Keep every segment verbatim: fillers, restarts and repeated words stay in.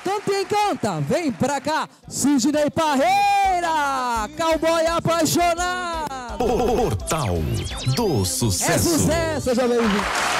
Canta e encanta, vem pra cá, Sidney Parreira, cowboy apaixonado. Portal do Sucesso. É sucesso, seja bem-vindo.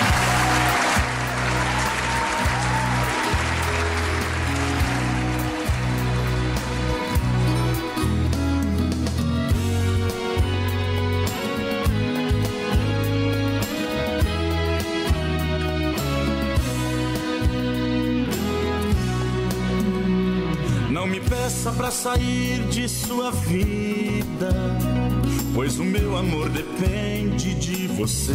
Não me peça pra sair de sua vida, pois o meu amor depende de você.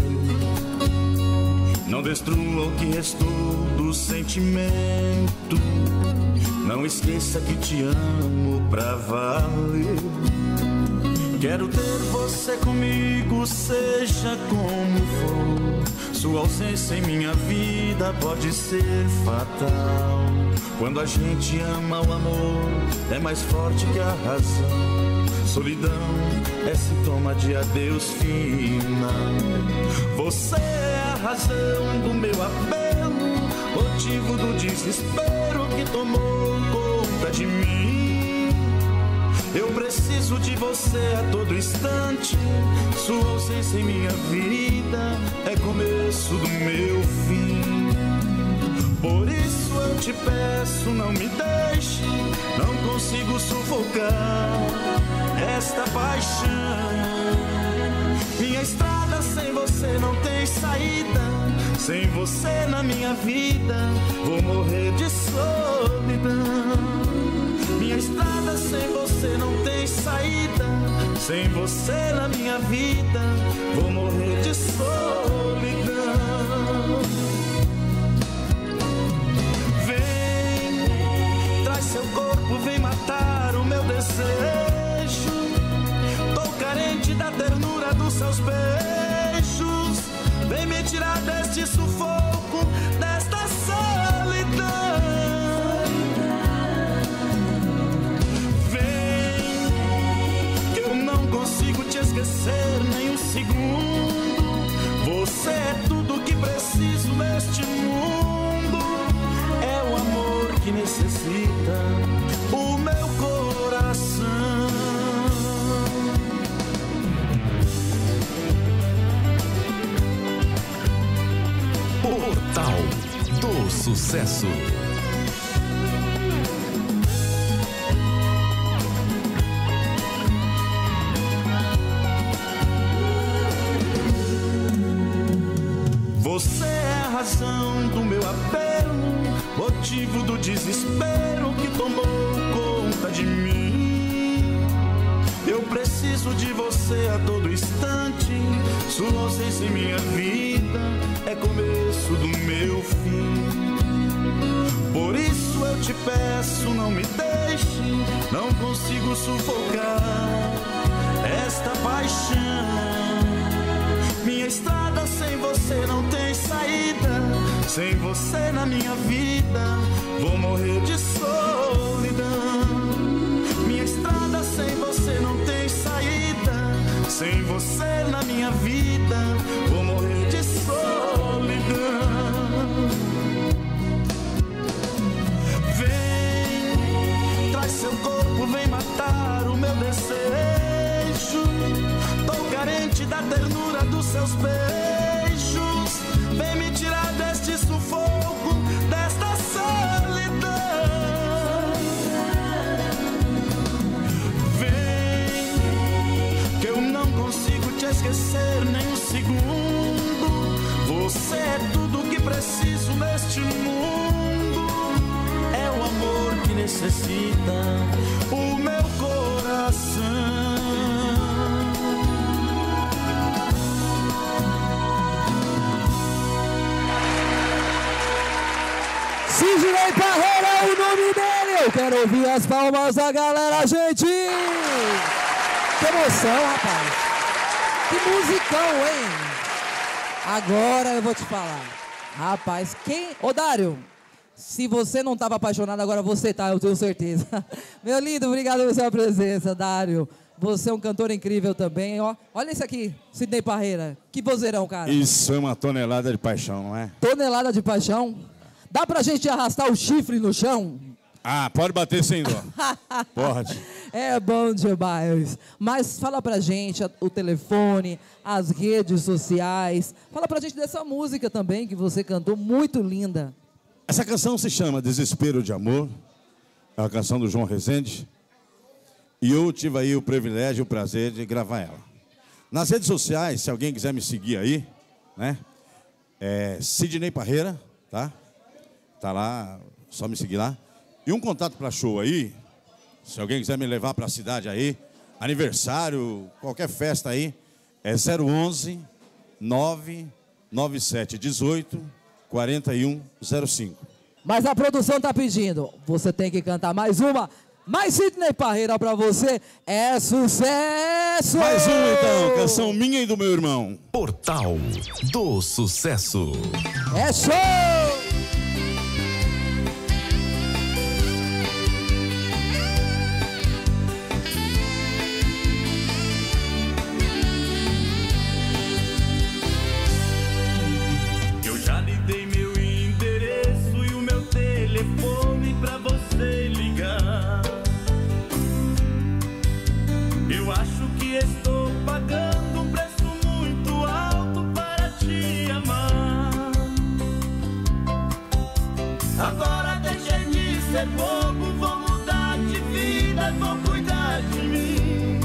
Não destrua o que restou do sentimento. Não esqueça que te amo pra valer. Quero ter você comigo, seja como for. Sua ausência em minha vida pode ser fatal. Quando a gente ama, o amor é mais forte que a razão. Solidão é sintoma de adeus final. Você é a razão do meu apelo, motivo do desespero que tomou conta de mim. Eu preciso de você a todo instante. Sua ausência em minha vida é começo do meu fim. Por isso eu te peço, não me deixe, não consigo sufocar esta paixão. Minha estrada sem você não tem saída. Sem você na minha vida, vou morrer de solidão. Minha estrada sem você não tem saída. Sem você na minha vida, vou morrer de solidão. Vem, traz seu corpo, vem matar o meu desejo. Tô carente da ternura dos seus beijos. Vem me tirar deste sufoco, desta solidão. Vem, que eu não consigo te esquecer nem um segundo. Você é tudo que preciso neste mundo. É o amor que necessita o meu coração. Portal do Sucesso. Você é a razão do meu apelo, motivo do desespero que tomou conta de mim. Eu preciso de você a todo instante. Sua ausência em minha vida é começo do meu fim. Por isso eu te peço, não me deixe, não consigo sufocar esta paixão. Minha estrada sem você não tem saída. Sem você na minha vida, vou morrer de solidão. Minha estrada sem você não tem saída. Sem você na minha vida, vou morrer de solidão. Vem, traz seu corpo, vem matar o meu desejo. Tô carente da ternura dos seus beijos. Vem me tirar deste sufoco, desta solidão. Vem, que eu não consigo te esquecer nem um segundo. Você é tudo que preciso neste mundo. É o amor que necessita o meu coração. Sidney Parreira é o nome dele. Eu quero ouvir as palmas da galera, gente. Que emoção, rapaz. Que musicão, hein? Agora eu vou te falar. Rapaz, quem... Ô, Dário, se você não estava apaixonado, agora você tá, eu tenho certeza. Meu lindo, obrigado pela sua presença, Dário. Você é um cantor incrível também, ó. Olha esse aqui, Sidney Parreira. Que vozeirão, cara. Isso é uma tonelada de paixão, não é? Tonelada de paixão. Dá pra gente arrastar o chifre no chão? Ah, pode bater sem dó. Pode. É bom demais. Mas fala pra gente o telefone, as redes sociais. Fala pra gente dessa música também que você cantou, muito linda. Essa canção se chama Desespero de Amor. É uma canção do João Rezende. E eu tive aí o privilégio e o prazer de gravar ela. Nas redes sociais, se alguém quiser me seguir aí, né? É Sidney Parreira, tá? Tá lá, só me seguir lá. E um contato para show aí, se alguém quiser me levar para a cidade aí, aniversário, qualquer festa aí, é zero onze, nove nove sete um oito, quatro um zero cinco. Mas a produção tá pedindo, você tem que cantar mais uma, mais Sidney Parreira para você, é sucesso! Mais uma então, canção minha e do meu irmão. Portal do Sucesso. É show! Ser bobo, vou mudar de vida, vou cuidar de mim.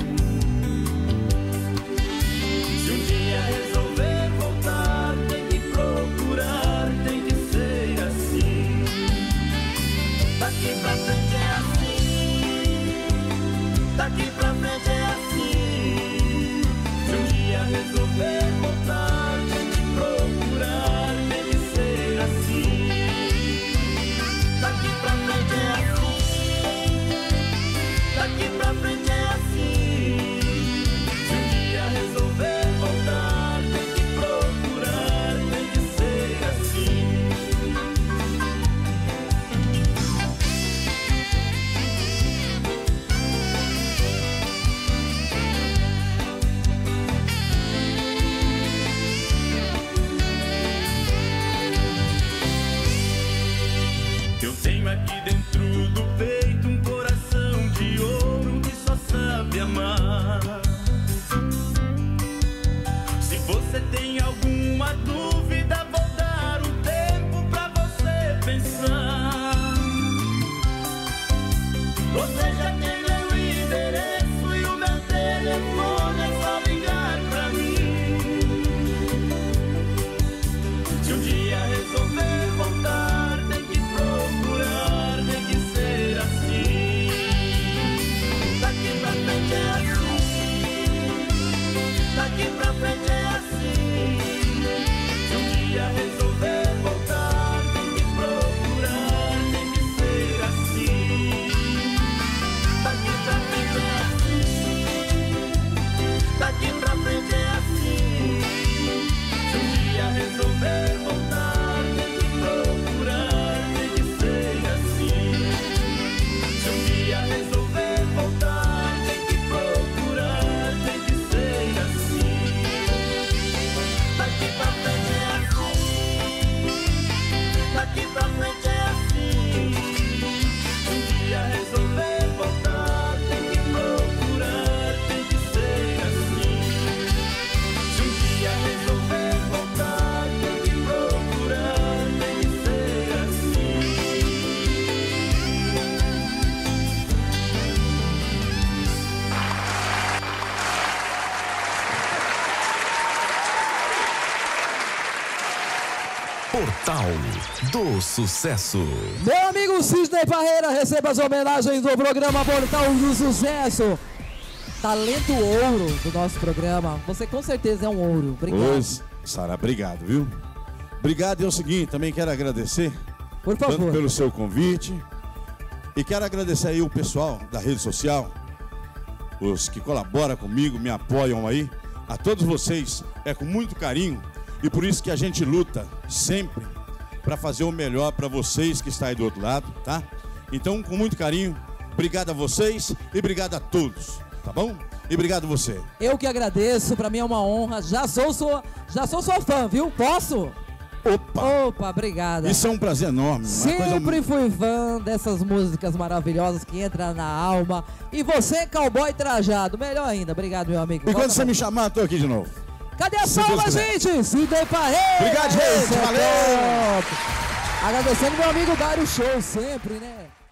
Se um dia resolver voltar, tem que procurar, tem que ser assim. Daqui pra frente é assim, daqui pra frente é assim. Se um dia resolver voltar, tem que procurar, tem que ser assim. Daqui pra frente é assim, daqui pra frente é assim. Se um dia resolver voltar, tem que procurar, tem que ser assim. Eu tenho aqui dentro do peito um coração de ouro que só sabe amar. Se você tem alguma dúvida, vou dar um tempo pra você pensar. Você já tem meu endereço e o meu telefone, é só ligar pra mim. Se um dia resolver voltar, tem que procurar, tem que ser assim. Daqui pra frente é assim, daqui pra frente é assim. Se um dia resolver voltar, tem que procurar, tem que ser assim. Daqui pra frente é assim, daqui pra frente é assim. Se um dia resolver voltar, tem que procurar, tem que ser assim. Se um dia resolver voltar, tem que procurar, tem que ser assim. Daqui pra frente é assim, daqui pra frente é assim. Se um dia resolver voltar, tem que procurar, tem que ser assim. Se um dia resolver voltar, tem que procurar, tem que ser assim. Portal do Sucesso. Meu amigo Sidney Parreira, receba as homenagens do programa Portal do Sucesso. Talento ouro do nosso programa. Você com certeza é um ouro. Obrigado. Pois, Sara, obrigado, viu? Obrigado, e é o seguinte, também quero agradecer Por tanto favor. pelo seu convite. E quero agradecer aí o pessoal da rede social, os que colaboram comigo, me apoiam aí. A todos vocês, é com muito carinho. E por isso que a gente luta sempre para fazer o melhor para vocês que estão aí do outro lado, tá? Então, com muito carinho, obrigado a vocês e obrigado a todos, tá bom? E obrigado você. Eu que agradeço, pra mim é uma honra. Já sou sua, já sou sua fã, viu? Posso? Opa! Opa, obrigada. Isso é um prazer enorme. Sempre coisa... fui fã dessas músicas maravilhosas que entram na alma. E você, cowboy trajado, melhor ainda. Obrigado, meu amigo. E Volta quando você pra... me chamar, tô aqui de novo. Cadê a Se palma, Deus quiser. gente? Sidney Parreira! Obrigado, gente. Esse é Valeu! top. Agradecendo meu amigo Dário Show sempre, né?